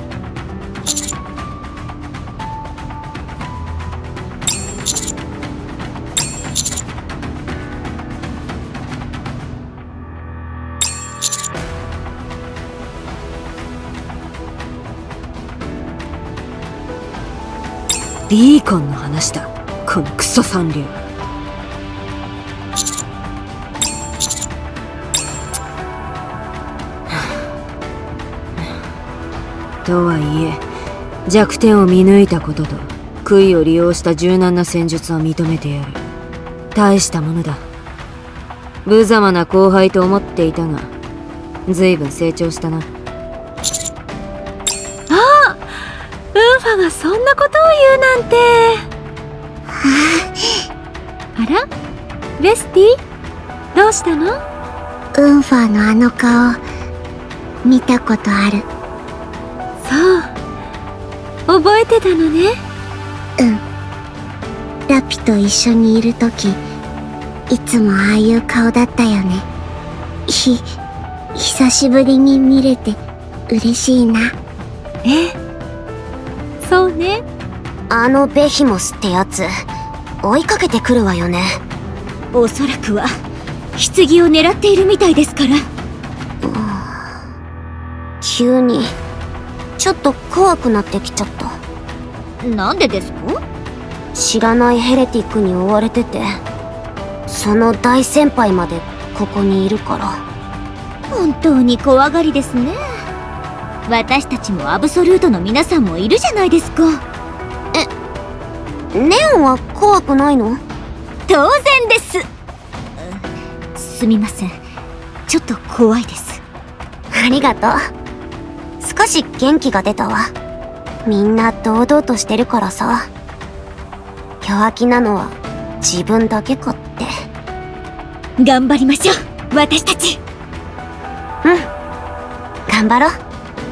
ビーコンの話だ、このクソ三流。とはいえ弱点を見抜いたことと杭を利用した柔軟な戦術は認めてやる。大したものだ。無様な後輩と思っていたが随分成長したな。 ああ、ウンファがそんなことを言うなんて。あら、レスティ、どうしたの？ ウンファのあの顔見たことある。 そう、覚えてたのね。 うん。ラピと一緒にいるときいつもああいう顔だったよね。ひ久しぶりに見れて嬉しいな。 ええ、そうね。 あのベヒモスってやつ追いかけてくるわよね。 おそらくは棺を狙っているみたいですから。 急にちょっと怖くなってきちゃった。 なんでですか？ 知らないヘレティックに追われてて、その大先輩までここにいるから。 本当に怖がりですね。私たちもアブソルートの皆さんもいるじゃないですか。 え、ネオンは怖くないの？ 当然です。すみません、ちょっと怖いです。 ありがとう。少し元気が出たわ。みんな堂々としてるからさ。弱気なのは自分だけかって。 頑張りましょう、私たち。 うん、頑張ろう。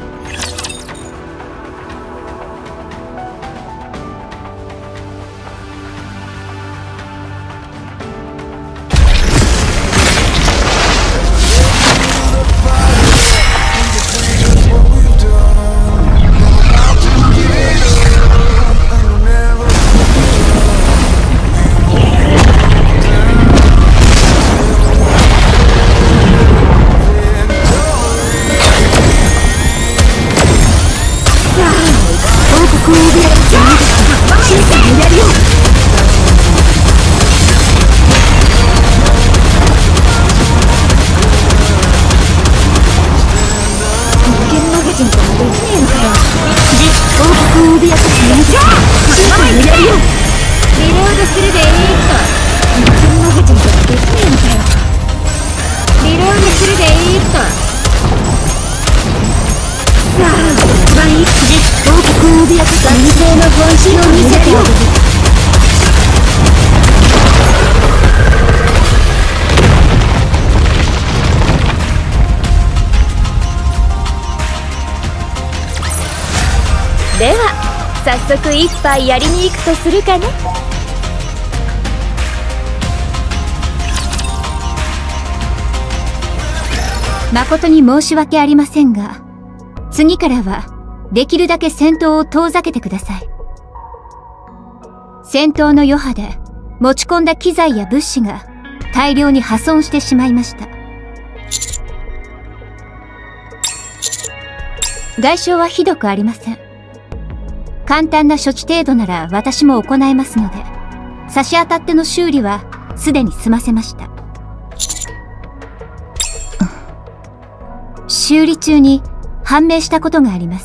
では早速一杯やりに行くとするかね。 誠に申し訳ありませんが、次からはできるだけ戦闘を遠ざけてください。戦闘の余波で持ち込んだ機材や物資が大量に破損してしまいました。外傷はひどくありません。簡単な処置程度なら私も行えますので、差し当たっての修理はすでに済ませました。修理中に判明したことがあります。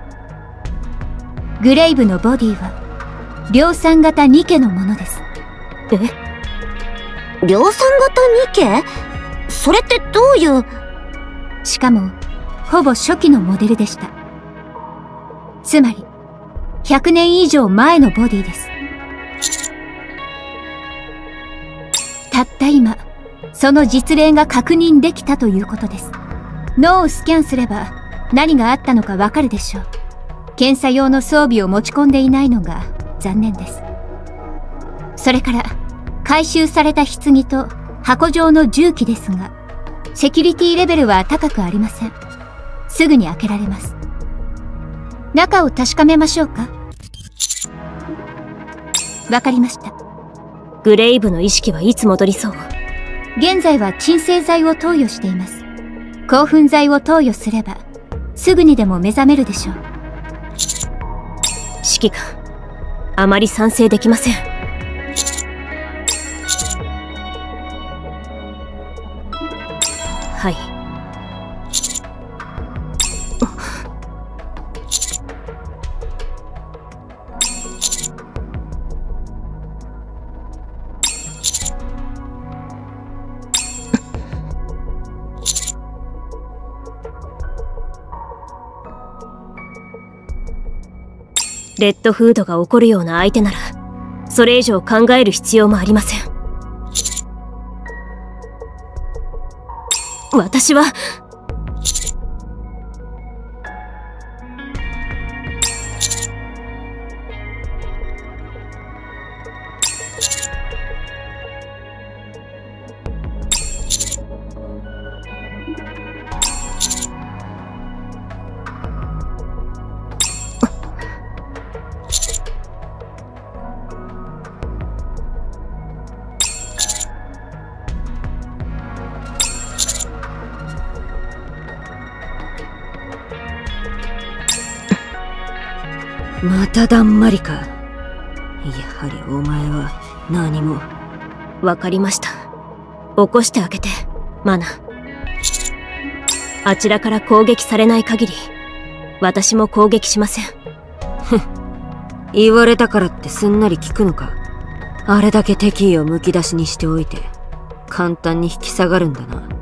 グレイブのボディは量産型ニケのものです。 え？量産型ニケ？それってどういう？ しかもほぼ初期のモデルでした。つまりひゃくねん以上前のボディです。たった今その実例が確認できたということです。脳をスキャンすれば何があったのかわかるでしょう。検査用の装備を持ち込んでいないのが残念です。それから回収された棺と箱状の重機ですが、セキュリティレベルは高くありません。すぐに開けられます。中を確かめましょうか。わかりました。 グレイブの意識はいつ戻りそう？ 現在は鎮静剤を投与しています。興奮剤を投与すればすぐにでも目覚めるでしょう。 指揮官、あまり賛成できません。はい。レッドフードが起こるような相手なら、それ以上考える必要もありません。私は、 まただんまりか。やはりお前は何も。 わかりました。起こしてあげて、マナ。あちらから攻撃されない限り、私も攻撃しません。 ふん。言われたからってすんなり聞くのか。あれだけ敵意をむき出しにしておいて、簡単に引き下がるんだな。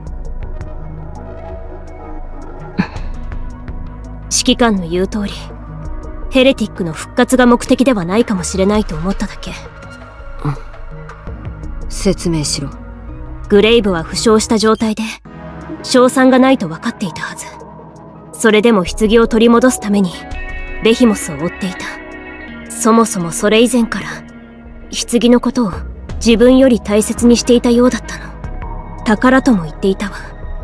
指揮官の言う通り、ヘレティックの復活が目的ではないかもしれないと思っただけ。 うん。説明しろ。 グレイブは負傷した状態で、勝算がないと分かっていたはず。それでも棺を取り戻すために、ベヒモスを追っていた。そもそもそれ以前から、棺のことを自分より大切にしていたようだったの。宝とも言っていたわ。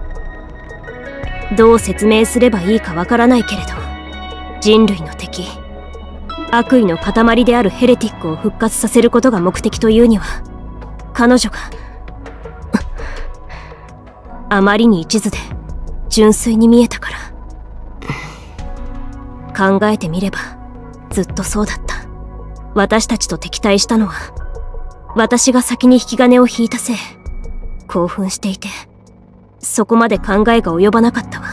どう説明すればいいかわからないけれど、人類の敵、悪意の塊であるヘレティックを復活させることが目的というには、彼女があまりに一途で純粋に見えたから。考えてみればずっとそうだった。私たちと敵対したのは、私が先に引き金を引いたせい。興奮していて、そこまで考えが及ばなかったわ。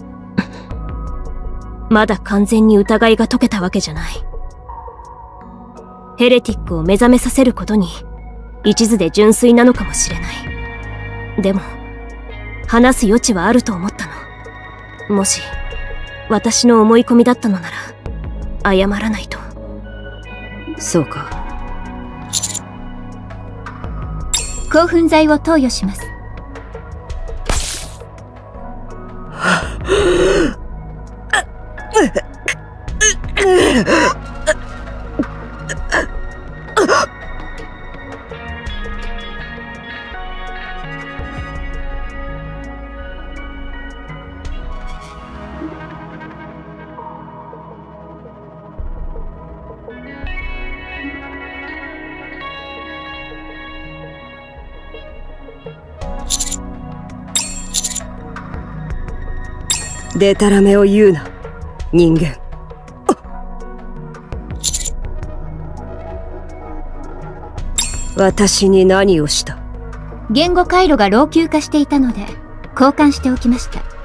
まだ完全に疑いが解けたわけじゃない。ヘレティックを目覚めさせることに、一途で純粋なのかもしれない。でも、話す余地はあると思ったの。もし、私の思い込みだったのなら、謝らないと。 そうか。 興奮剤を投与します。 でたらめを言うな、人間。私に何をした？ 言語回路が老朽化していたので交換しておきました。